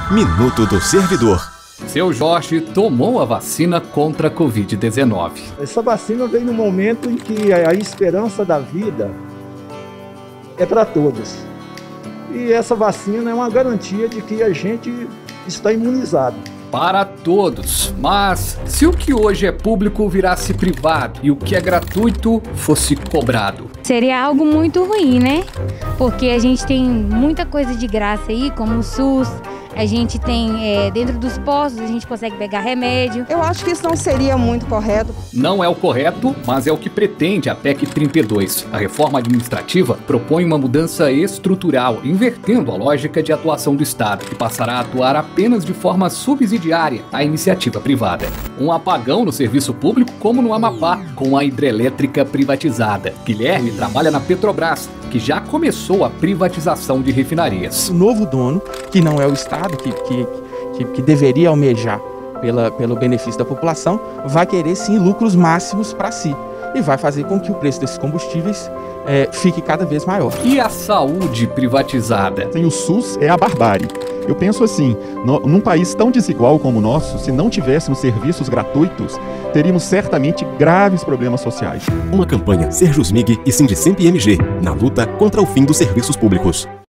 Minuto do Servidor. Seu Jorge tomou a vacina contra a Covid-19. Essa vacina veio no momento em que a esperança da vida é para todos. E essa vacina é uma garantia de que a gente está imunizado. Para todos, mas se o que hoje é público virasse privado e o que é gratuito fosse cobrado? Seria algo muito ruim, né? Porque a gente tem muita coisa de graça aí, como o SUS, a gente tem dentro dos postos, a gente consegue pegar remédio. Eu acho que isso não seria muito correto. Não é o correto, mas é o que pretende a PEC 32. A reforma administrativa propõe uma mudança estrutural, invertendo a lógica de atuação do Estado, que passará a atuar apenas de forma subsidiária à iniciativa privada. Um apagão no serviço público como no Amapá, com a hidrelétrica privatizada. Guilherme trabalha na Petrobras, que já começou a privatização de refinarias. O novo dono, que não é o Estado, que deveria almejar pelo benefício da população, vai querer sim lucros máximos para si e vai fazer com que o preço desses combustíveis fique cada vez maior. E a saúde privatizada? Sem o SUS é a barbárie. Eu penso assim, num país tão desigual como o nosso, se não tivéssemos serviços gratuitos, teríamos certamente graves problemas sociais. Uma campanha Serjusmig e Sindicemp-MG na luta contra o fim dos serviços públicos.